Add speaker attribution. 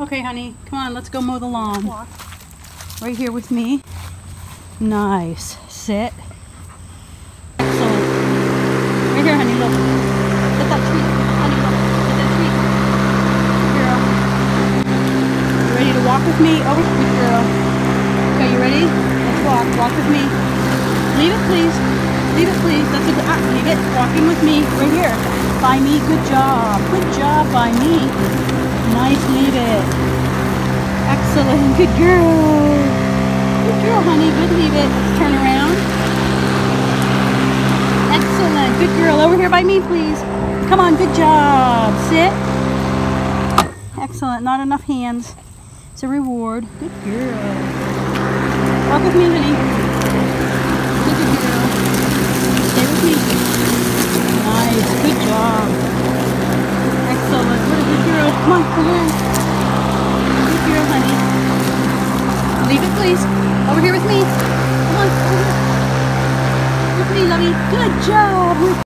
Speaker 1: Okay, honey, come on, let's go mow the lawn.
Speaker 2: Walk.
Speaker 1: Right here with me. Nice. Sit. Excellent. Right here, honey, look. Get that treat. Honey, look. Get that treat. Girl. You ready to walk with me? Over. Good girl. Okay, you ready? Let's walk. Walk with me. Leave it, please. Leave it, please. That's a good. Leave it. Walking with me. Right here. By me. Good job. Good job by me. Nice. Leave it. Excellent. Good girl. Good girl, honey. Good. Leave it. Let's turn around. Excellent. Good girl. Over here by me, please. Come on. Good job. Sit. Excellent. Not enough hands. It's a reward. Good girl. Walk with me, honey. Good girl. Stay with me. Nice. Good job. Excellent. What a good girl. Come on. Come on. Good girl, honey. Leave it, please. Over here with me. Come on. Over here. With me, lovey. Good job.